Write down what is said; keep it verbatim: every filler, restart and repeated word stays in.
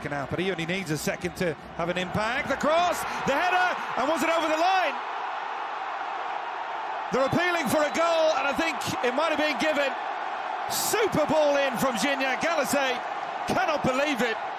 second half, but he only needs a second to have an impact. The cross, the header, and was it over the line? They're appealing for a goal, and I think it might have been given. Super ball in from Gignac. Galatasaray cannot believe it.